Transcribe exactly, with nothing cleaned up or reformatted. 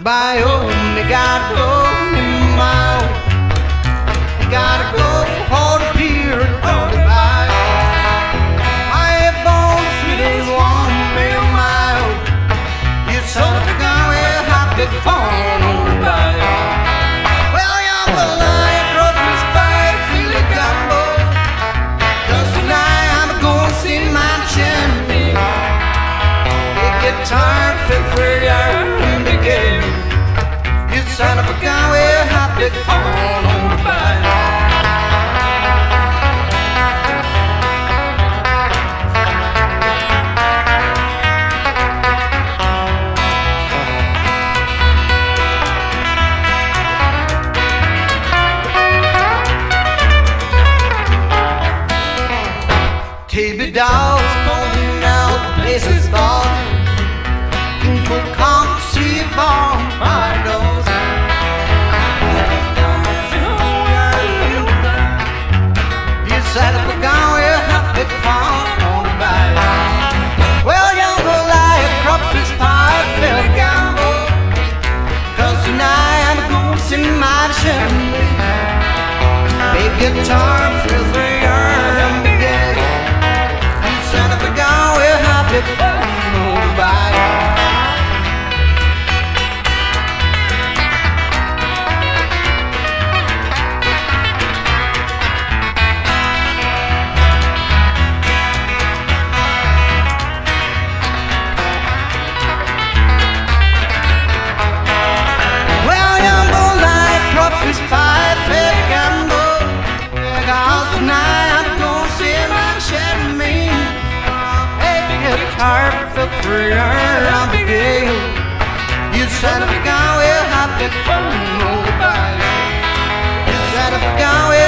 By oh, me gotta go, me mile. Me gotta go, hold a pier, hold a by. I have born sweet as one million mile. You son of a gun, we're happy phone on the by. Well, young will lie across this fire, feel it gumbo. Cause tonight I'm gonna see my chimney. You get tired, feel free, I'm the game. You son of a gun, we're happy phone on the by. T V dolls pointing out places ball. People come to see you from my doors. You said if we're gone, we'll have big fun on the bike. Well, young girl, I crop this pie, feel a gamble. Cause tonight I'm gonna see my chimney. Big guitar fills the earth and begin. Son of a gun, we're happy for nobody. Well, young boy, like Crawfish pie, play gamble. Cause tonight I'm gonna see my chimney. Heart felt free, I'm the gale. You said if you go, we'll have it fun, nobody. You said if you go, we'll